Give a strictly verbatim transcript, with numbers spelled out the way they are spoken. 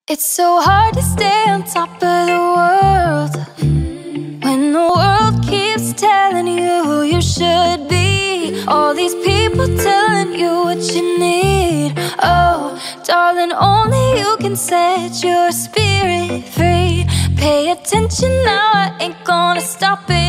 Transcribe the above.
It's so hard to stay on top of the world when the world keeps telling you who you should be. All these people telling you what you need. Oh, darling, only you can set your spirit free. Pay attention now, I ain't gonna stop it